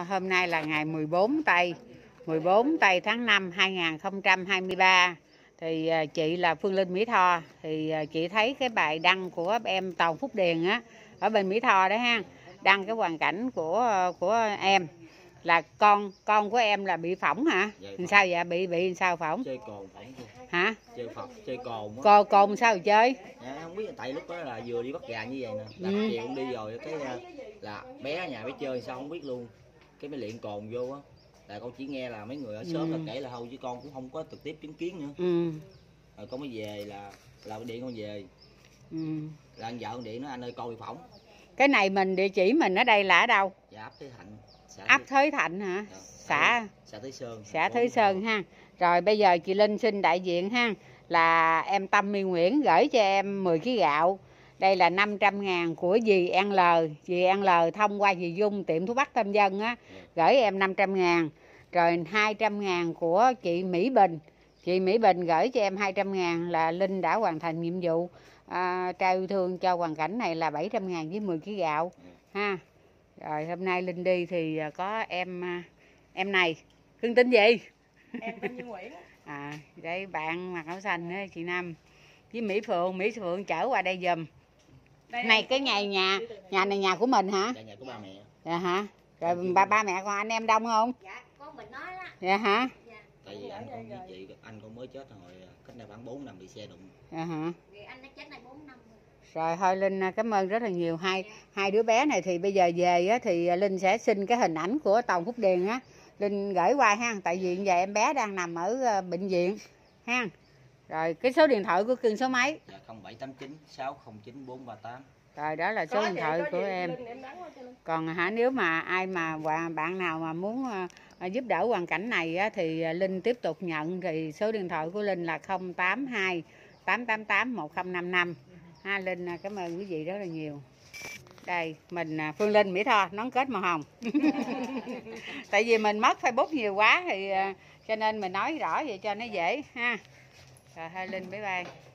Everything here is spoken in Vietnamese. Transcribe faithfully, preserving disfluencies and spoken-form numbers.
hôm nay là ngày mười bốn tây mười bốn tây tháng năm hai nghìn không trăm hai mươi ba. Thì à, chị là Phương Linh Mỹ Tho. Thì à, chị thấy cái bài đăng của em Toàn Phúc Điền á, ở bên Mỹ Tho đó ha, đăng cái hoàn cảnh của của em là con con của em là bị phỏng hả? Vậy sao vậy? Bị bị sao phỏng? Chơi cồn phỏng thôi. Hả? Chơi Phật, chơi cồn á. Cô cồn sao chơi? À, không biết, tại lúc đó là vừa đi bắt gà như vậy nè, là Ừ. chiều cũng đi rồi, cái là bé ở nhà bé chơi sao không biết luôn, cái mới luyện cồn vô á. Là con chỉ nghe là mấy người ở xóm ừ. là kể là thôi chứ con cũng không có trực tiếp chứng kiến nữa. Ừ. Rồi con mới về là là điện con về. Ừ. Là anh vợ con điện nói anh ơi con bị phỏng. Cái này mình địa chỉ mình ở đây là ở đâu? Dạ ấp Thới Thạnh. Xã ấp Thới Thạnh hả? Dạ. Xã xã Thới Sơn. Xã Thới Sơn ha. Rồi bây giờ chị Linh xin đại diện ha, là em Tâm My Nguyễn gửi cho em mười ký gạo. Đây là năm trăm ngàn của dì en lờ. Dì en lờ thông qua dì Dung tiệm thuốc bắc Tâm Dân á, gửi em năm trăm ngàn. Rồi hai trăm ngàn của chị Mỹ Bình. Chị Mỹ Bình gửi cho em hai trăm ngàn, là Linh đã hoàn thành nhiệm vụ à, trao yêu thương cho hoàn cảnh này là bảy trăm ngàn với mười ký gạo ha. Rồi hôm nay Linh đi thì có em em này, Cưng tin gì? Em tên Như Nguyễn. À, đây bạn mặc áo xanh đó, chị Năm với Mỹ Phượng, Mỹ Phượng chở qua đây giùm. Đây này cái nhà nhà nhà này nhà của mình hả? Dạ, nhà của ba mẹ. Dạ hả? Rồi ba ba mẹ con anh em đông không? Dạ, con mình nói đó. Dạ hả? Dạ. Tại vì anh con với chị, anh con mới chết hồi cách đây khoảng bốn năm bị xe đụng. Dạ hả? Vì anh đã chết này bốn năm rồi. Rồi thôi Linh cảm ơn rất là nhiều. Hai hai đứa bé này thì bây giờ về á, thì Linh sẽ xin cái hình ảnh của Toàn Phúc Điền á, Linh gửi qua ha, tại vì giờ em bé đang nằm ở bệnh viện ha. Rồi cái số điện thoại của Cưng số mấy? Dạ không bảy tám chín sáu không chín bốn ba tám. Rồi đó là số có điện thoại của em. em Còn hả, nếu mà ai mà bạn nào mà muốn uh, giúp đỡ hoàn cảnh này á, thì Linh tiếp tục nhận. Thì số điện thoại của Linh là không tám hai tám tám tám một không năm năm ha. Linh cảm ơn quý vị rất là nhiều. Đây mình Phương Linh Mỹ Tho nón kết màu hồng. Tại vì mình mất Facebook nhiều quá thì uh, cho nên mình nói rõ vậy cho nó dễ ha. Rồi hai Linh bye bye.